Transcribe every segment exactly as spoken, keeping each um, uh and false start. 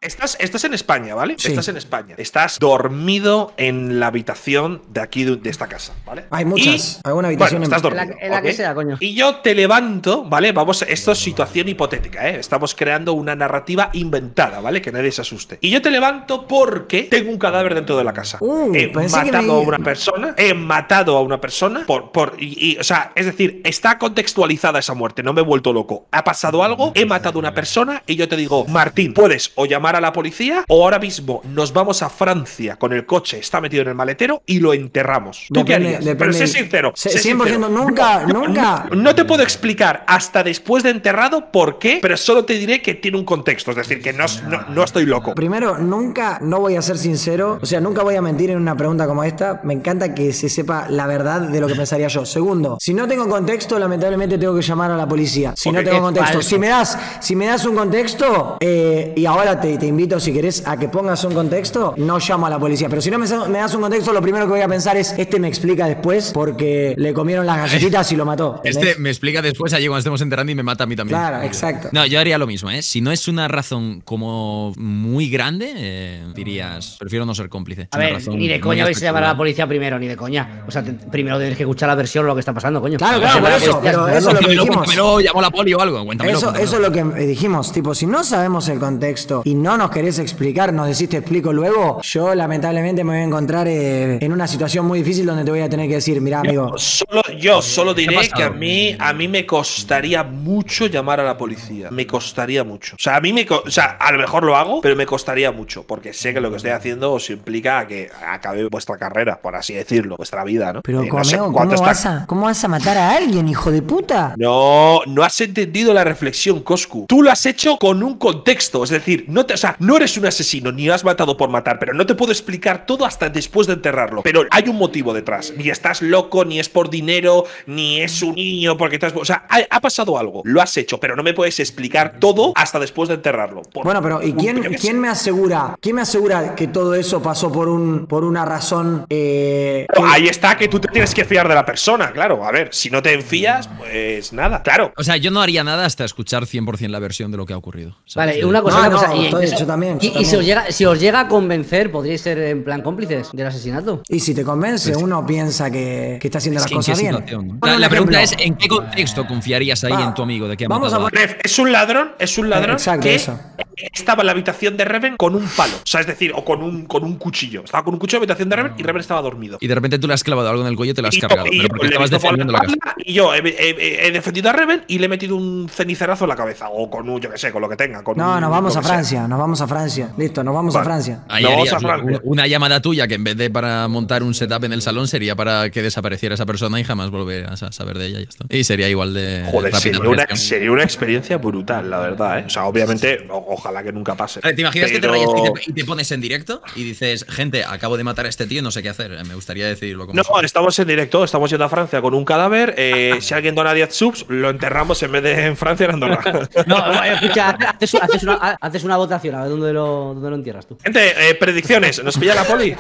Estás, estás en España, ¿vale? Sí. Estás en España. Estás dormido en la habitación de aquí, de, de esta casa, ¿vale? Hay muchas. Y, Alguna habitación bueno, en- estás dormido. En la, en la ¿ok? que sea, coño. Y yo te levanto, ¿vale? Vamos, esto es situación hipotética, ¿eh? Estamos creando una narrativa inventada, ¿vale? Que nadie se asuste. Y yo te levanto porque tengo un cadáver dentro de la casa. Uh, he pensé que matado me- a una persona, he matado a una persona por, por y, y, o sea, es decir, está contextualizada esa muerte, no me he vuelto loco. Ha pasado algo, he matado a una persona y yo te digo, Martín, puedes o llamar a la policía o ahora mismo nos vamos a Francia con el coche, está metido en el maletero y lo enterramos. ¿Tú qué Depende- harías? depende- Pero sé sincero. Se- sé cien por ciento sincero. nunca, No, nunca. No, no te puedo explicar hasta después de enterrado por qué, pero solo te diré que tiene un contexto, es decir, que no, no, no estoy loco. Primero, nunca, no voy a ser sincero, o sea, nunca voy a mentir en una pregunta como esta. Me encanta que se sepa la verdad de lo que pensaría yo. Segundo, si no tengo contexto, lamentablemente tengo que llamar a la policía. Si no Porque tengo es contexto, falso. si me das, si me das un contexto, eh, y ahora te, te invito, si querés, a que pongas un contexto, no llamo a la policía. Pero si no me, me das un contexto, lo primero que voy a pensar es, este me explica después porque le comieron las galletitas y lo mató. ¿entendés? Este me explica después allí cuando estemos enterrando y me mata a mí también. Claro, exacto. No, yo haría lo mismo, ¿eh? Si no es una razón como muy grande, eh, dirías, prefiero no ser cómplice. Es A una ver, razón ni de muy coña vais a llamar a la espectacular. policía primero, ni de coña. O sea, te- primero tienes que escuchar la versión de lo que está pasando, coño. Claro, O claro, sea, por la eso, policía- pero eso es lo que Cuéntamelo, dijimos. cuéntamelo, llamo a la poli o algo. Cuéntamelo, Eso, cuéntamelo. eso es lo que eh, dijimos, tipo, si no sabemos el contexto y no nos querés explicar, nos decís te explico luego, yo lamentablemente me voy a encontrar eh, en una situación muy difícil donde te voy a tener que decir, mira amigo, Solo, yo solo diré pasado? que a mí, a mí me costaría mucho llamar a la policía. Me costaría mucho. O sea, a mí me. co- O sea, a lo mejor lo hago, pero me costaría mucho. Porque sé que lo que estoy haciendo os implica a que acabe vuestra carrera, por así decirlo, vuestra vida, ¿no? pero Eh, no sé amigo, cuánto ¿cómo, está- vas a, ¿cómo vas a matar a alguien, hijo de puta? No, no has entendido la reflexión, Coscu. Tú lo has hecho con un contexto. Es decir, no te, o sea, no eres un asesino ni has matado por matar, pero no te puedo explicar todo hasta después de enterrarlo. Pero hay un motivo detrás. Ni estás loco, ni es por dinero, ni es un niño porque estás. O sea, ha, ha pasado algo. Lo has hecho, pero no me puedes explicar todo hasta después de enterrarlo. Por Bueno, pero ¿y un- quién, yo qué sé. quién me asegura? ¿Quién me asegura que todo eso pasó por un por una razón eh, que- Ahí está que tú te tienes que fiar de la persona, claro. A ver, si no te fías, pues nada, claro. O sea, yo no haría nada hasta escuchar cien por ciento la versión de lo que ha ocurrido. ¿sabes? Vale, De- una cosa, No, una cosa. no, y, estoy- yo también, yo y- y si, también. os llega, si os llega a convencer, podríais ser en plan cómplices del asesinato. Y si te convence, uno piensa que, que está haciendo Es las que ¿en qué cosas bien. situación, no? Pon La, un la pregunta es, ejemplo. ¿en qué contexto confiarías ahí Va, en tu amigo de que ha vamos matado a a poner- Ref, es un ladrón, es un ladrón Exacto, que eso. estaba en la habitación de Reven con un palo. O sea, es decir, o con un, con un cuchillo. Estaba con un cuchillo en la habitación de Reven y Reven estaba dormido. Y de repente tú le has clavado algo en el cuello y te lo has Y yo- cargado. y Pero yo porque le he estabas visto por defendiendo la casa. espalda y yo he, he- he defendido a Reven y le he metido un cenicerazo en la cabeza. O con un, yo qué sé, con lo que tenga. Con No, un- nos vamos lo a que sea. Francia, nos vamos a Francia. Listo, nos vamos a Vale. Francia. Ahí No, vamos harías a Francia. una, una llamada tuya que en vez de para montar un setup en el salón sería para que desapareciera esa persona y jamás volver a sa- saber de ella y ya está. Y sería igual de Joder, rápida sería una, reacción. sería una experiencia brutal, la verdad, ¿eh? O sea, obviamente, o- ojalá que nunca pase. Vale, ¿te imaginas que te Pero- rayas y te, y te pones en directo y dices, gente, acabo de matar a este tío, no sé qué hacer? Eh, Me gustaría decirlo como No, son. estamos en directo, estamos yendo a Francia con un cadáver. eh, si alguien dona diez subs, lo enterramos en vez de en Francia en Andorra. No, no, escucha, haces, haces una, haces una votación a ver dónde lo, dónde lo entierras tú. Gente, eh, predicciones. ¿Nos pilla la poli?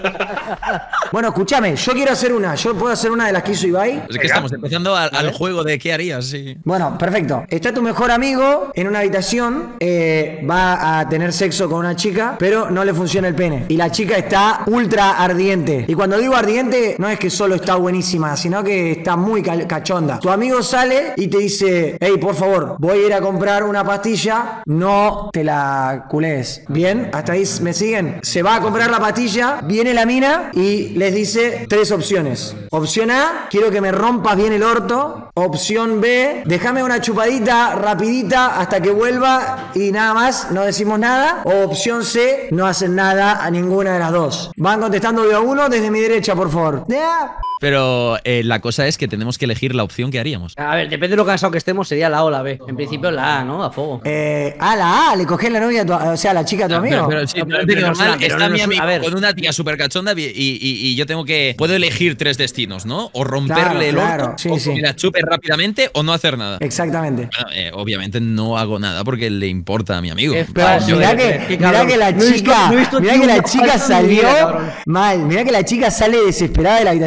Bueno, escúchame, yo quiero hacer una. Yo puedo hacer una de las que hizo Ibai. Es que estamos empezando al, al juego de qué harías, sí. Bueno, perfecto. Está tu mejor amigo en una habitación, eh, va a tener sexo con una chica, pero no le funciona el pene. Y la chica está ultra ardiente. Y cuando digo ardiente, no es que solo está buenísima, sino que está muy cal- cachonda. Tu amigo sale y te dice, hey, por favor, voy a ir a comprar una pastilla, no te la culees. Bien, hasta ahí me siguen. Se va a comprar la pastilla, viene la mina y les dice tres opciones. Opción A, quiero que me rompas bien el orto. Opción B, déjame una chupadita rapidita hasta que vuelva y nada más, no decimos nada. O opción C, no hacen nada a ninguna de las dos. Van contestando de a uno desde mi derecha, por favor. Ya. Pero eh, la cosa es que tenemos que elegir la opción que haríamos. A ver, depende de lo cansado que estemos, sería la A o la B. En principio la A, ¿no? A fuego. Eh, a la A, le cogés la novia, a tu, o sea, la chica a tu amigo. Pero, pero sí, No, pero pero es no es normal, una- pero está no mi es una- amigo a ver. con una tía súper cachonda y, y- y yo tengo que... Puedo elegir tres destinos, ¿no? O romperle Claro, el claro, orto, sí, o sí. que la chupe rápidamente, o no hacer nada. Exactamente. Bueno, eh, obviamente no hago nada porque le importa a mi amigo. Eh, Pero Ah, yo- mirá eh, que, qué mirá cabrón. que la No he visto- chica, no he visto mirá ni que la una chica falta en mi salió vida, cabrón. mal, mirá que la chica sale desesperada de la habitación y dice,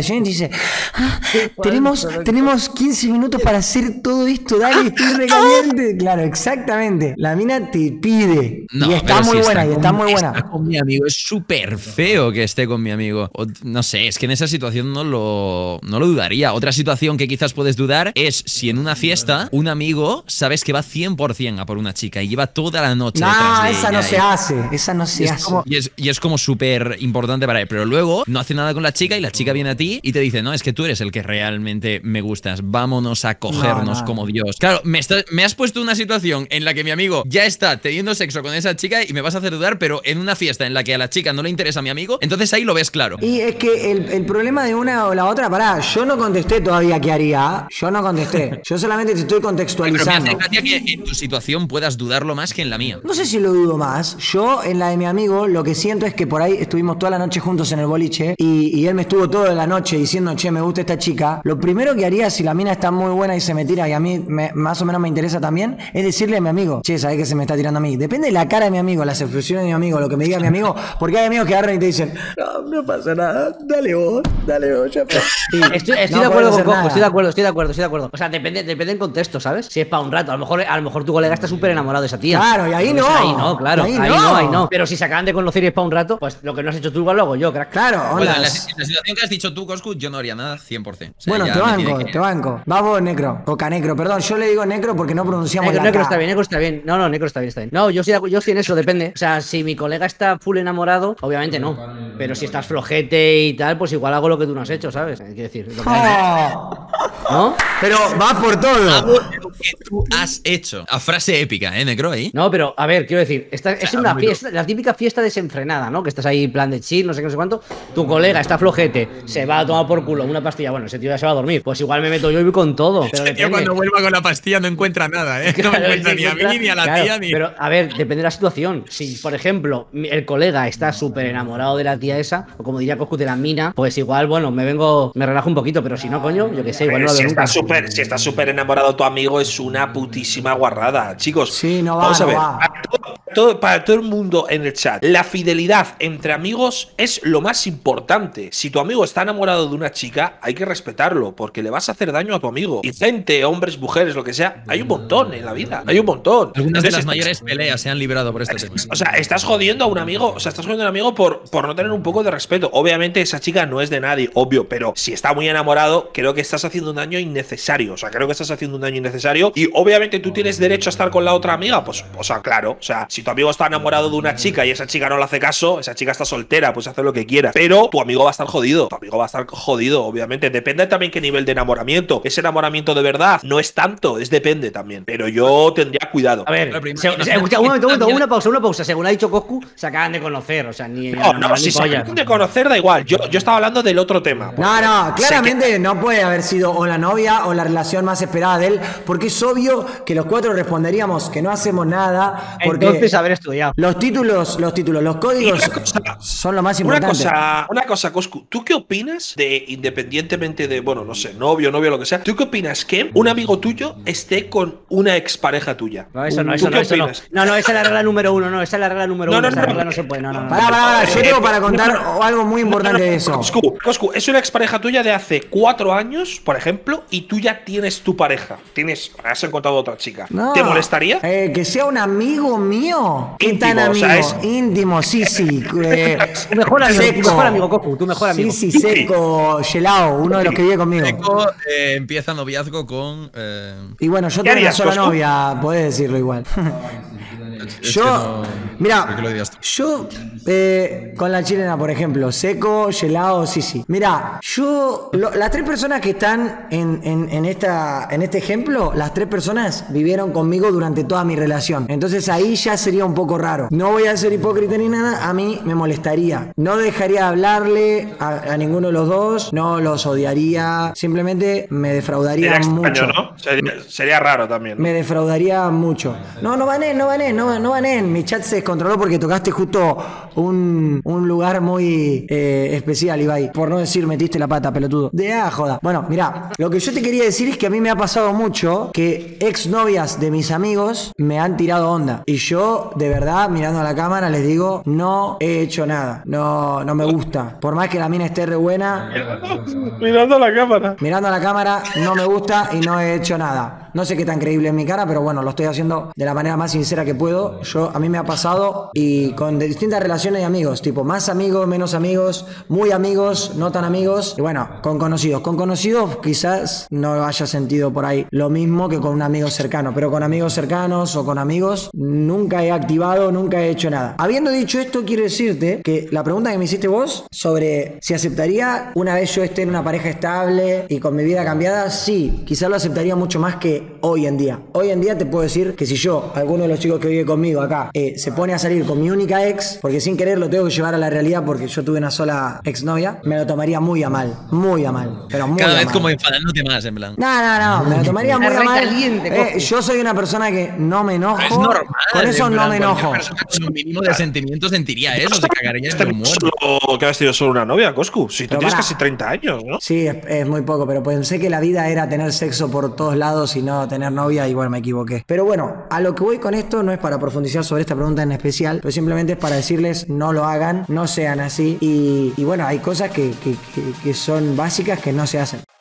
dice, ah, tenemos, tenemos quince minutos para hacer todo esto, dale, estoy recaliente. Claro, exactamente. La mina te pide. No, y está pero muy si buena, está y está con- muy buena. está con mi amigo, es súper feo que esté con mi amigo. O, no sé, es que en esa situación no lo, no lo dudaría. Otra situación que quizás puedes dudar es si en una fiesta un amigo sabes que va cien por cien a por una chica y lleva toda la noche detrás No, de esa ella no se y- hace. Esa no Y se es, hace. como, y, es, y es como súper importante para él. Pero luego no hace nada con la chica y la chica viene a ti y te dice, no, es que tú eres el que realmente me gustas. Vámonos a cogernos No, no. como Dios. Claro, me, está- me has puesto una situación en la que mi amigo ya está teniendo sexo con esa chica y me vas a hacer dudar, pero en una fiesta en la que a la chica no le interesa a mi amigo, entonces ahí lo ves claro. Y es que el, el problema de una o la otra, pará, yo no contesté todavía qué haría. Yo no contesté. Yo solamente te estoy Pero me contextualizando. hace gracia que en tu situación puedas dudarlo más que en la mía. No sé si lo dudo más. Yo, en la de mi amigo, lo que siento es que por ahí estuvimos toda la noche juntos en el boliche y, y él me estuvo toda la noche diciendo, che, me gusta esta chica. Lo primero que haría si la mina está muy buena y se me tira y a mí me- más o menos me interesa también, es decirle a mi amigo, che, ¿sabés que se me está tirando a mí? Depende de la cara de mi amigo, las expresiones de mi amigo, lo que me diga mi amigo, porque hay amigos que agarran y te dicen, no, no pasa nada, dale vos, dale vos, ya está. Y Estoy, estoy no de acuerdo puedes con hacer Coco, nada. estoy de acuerdo, estoy de acuerdo, estoy de acuerdo. O sea, depende, depende en contexto, ¿sabes? Si es para un rato, a lo mejor, a lo mejor tu colega está súper enamorado de esa tía. Claro, y ahí Entonces, no. Ahí no, claro, Y ahí, ahí no. no. ahí no. Pero si se acaban de conocer y es para un rato, pues lo que no has hecho tú igual lo hago yo, crack. Claro, Bueno, onda. en la, en la situación que has dicho tú, Coscu, yo no haría nada cien por cien. O sea, Bueno, ya te me tiene banco, que- te banco. Vamos, Necro. O Canecro, perdón, yo le digo Necro porque no pronunciamos Negro, la negro K. está bien, negro está bien. No, no, negro está bien, está bien. No, yo sí, yo sí en eso, depende. O sea, si mi colega está full enamorado, obviamente no. Pero si estás flojete y tal, pues igual hago lo que tú no has hecho, ¿sabes? Hay que decir, lo que hay, Oh, ¿no? pero va por todo. Hago lo que tú has hecho. A frase épica, ¿eh, Necro? Ahí. No, pero a ver, quiero decir, esta, es sea, una muy fiesta, la típica fiesta desenfrenada, ¿no? Que estás ahí en plan de chill, no sé qué, no sé cuánto. Tu colega está flojete, se va a tomar por culo una pastilla. Bueno, ese tío ya se va a dormir. Pues igual me meto yo y voy con todo. Pero Este tío depende. cuando vuelva con la pastilla no encuentra nada, ¿eh? No Claro, encuentra se ni a encuentra- mí, ni a la claro, tía, ni... Pero, a ver, depende de la situación. Si, por ejemplo, mi- el colega está súper enamorado de la tía esa, o como diría Coscu, de la mina, pues igual, bueno, me vengo, me relajo un poquito, pero si no, coño, yo qué sé, igual Pero no lo si veo nunca. estás súper si estás súper enamorado tu amigo es una putísima guarrada, chicos. Sí, no va, Vamos a no ver. va. Para todo, todo- para todo el mundo en el chat, la fidelidad entre amigos es lo más importante. Si tu amigo está enamorado de una chica, hay que respetarlo, porque le vas a hacer daño a tu amigo. Y gente, hombres, mujeres, lo que sea, hay un montón en la vida. Hay un montón. Algunas de Entonces, las estás- mayores peleas se han librado por este tema. O sea, estás jodiendo a un amigo, o sea, estás jodiendo a un amigo por, por no tener un poco de respeto. Obviamente esa chica no es de nadie, obvio, pero si está muy enamorado, creo que estás haciendo un daño innecesario. O sea, creo que estás haciendo un daño innecesario y obviamente tú tienes derecho a estar con la otra amiga, pues, o sea, claro. O sea, si tu amigo está enamorado de una chica y esa chica no le hace caso, esa chica está soltera, pues hace lo que quiera. Pero tu amigo va a estar jodido, tu amigo va a estar jodido, obviamente. Depende también qué nivel de enamoramiento. Ese enamoramiento de verdad no es tanto, es depende también. Pero yo tendría cuidado. A ver, Pero primero, se- imagínate se- escucha, un momento, un momento, también- una pausa, una pausa. Según ha dicho Coscu, se acaban de conocer, o sea, ni. No, no, ni si se pollas. acaban de conocer da igual. Yo, yo estaba hablando del otro tema. No, no, Sé que- claramente no puede haber sido o la novia o la relación más esperada de él, porque es obvio que los cuatro responderíamos que no hacemos nada, porque Entonces, haber estudiado. los títulos, los títulos, los códigos Y una cosa- son lo más Una importante. cosa, una cosa, Coscu, ¿tú qué opinas de, independientemente de, bueno, no sé, novio, novio, lo que sea, ¿tú qué opinas que un amigo tuyo esté con una expareja tuya? No, eso no, ¿Tú eso qué no, eso no. opinas? No, no, esa es la regla número uno, no, esa es la regla número No, uno. no, esa no, regla no. no se puede, no, no, no. Pará, pará, pará, yo Eh, tengo para contar no, algo muy importante de eso. Coscu, Coscu, es una expareja tuya de hace cuatro años, por ejemplo, y tú ya tienes tu pareja. Tienes, has encontrado otra chica. No. ¿Te molestaría? Eh, que sea un amigo mío. ¿Qué Íntimo, tan o amigo? sea, es- Íntimo, sí, sí. Eh, Tu mejor amigo, tu seco. mejor amigo, Coscu, tu mejor amigo. Sí, sí, seco, gelado, uno de los que vive conmigo. Seco, eh, empieza noviazgo con... eh, Y bueno, yo ¿Qué tengo una harías, sola Coscu? novia, podés decirlo igual. es Yo, que no- mira, ¿por qué lo dirías tú? yo eh, con la chilena, por ejemplo, seco, gelado, sí, sí. Mira, yo, lo- las tres personas que están en, en, en esta, en este ejemplo, las tres personas vivieron conmigo durante toda mi relación. Entonces ahí ya sería un poco raro. No voy a ser hipócrita ni nada, a mí me molestaría. No dejaría de hablarle a, a ninguno de los dos, no los odiaría, simplemente me defraudaría Sería extraño, mucho. ¿no? Sería, sería raro también. ¿no? Me defraudaría mucho. No, no van él, no van él, no, no, no banen. Mi chat se descontroló porque tocaste justo un, un lugar muy eh, especial, Ibai. Por no decir metiste la pata, pelotudo. De ah, joda. Bueno, mirá, lo que yo te quería decir es que a mí me ha pasado mucho que exnovias de mis amigos me han tirado onda. Y yo, de verdad, mirando a la cámara, les digo, no he hecho nada. No, no me gusta. Por más que la mina esté re buena. Mirando a la cámara. Mirando a la cámara, no me gusta y no he hecho nada. No sé qué tan creíble es mi cara, pero bueno, lo estoy haciendo de la manera más sincera que puedo. Yo, a mí me ha pasado y con de distintas relaciones de amigos, tipo más amigos, menos amigos, muy amigos, no tan amigos, y bueno, con conocidos. Con conocidos quizás no haya sentido por ahí lo mismo que con un amigo cercano, pero con amigos cercanos o con amigos nunca he activado, nunca he hecho nada. Habiendo dicho esto, quiero decirte que la pregunta que me hiciste vos sobre si aceptaría una vez yo esté en una pareja estable y con mi vida cambiada, sí, quizás lo aceptaría mucho más que hoy en día. Hoy en día te puedo decir que si yo, alguno de los chicos que vive conmigo acá, eh, se pone a salir con mi única ex, porque sin querer lo tengo que llevar a la realidad porque yo tuve una sola exnovia, me lo tomaría muy a mal, muy a mal, pero muy Cada a vez mal. como enfadándote más, en plan. No, no, no, me lo tomaría muy Es a re mal. caliente, Eh, Coscu. yo soy una persona que no me enojo. Es normal. Con eso en no plan, me cualquier enojo. persona con un mínimo de sentimiento sentiría eso, se cagaría Este de humor. solo, que has tenido solo una novia, Coscu. Si tú Pero tienes pará. casi treinta años, ¿no? Sí, es, es muy poco, pero pensé que la vida era tener sexo por todos lados y no tener novia y bueno, me equivoqué. Pero bueno, a lo que voy con esto no es para profundizar sobre esta pregunta en especial, pero simplemente es para decirles no lo hagan, no sean así y, y bueno, hay cosas que, que, que, que son básicas que no se hacen.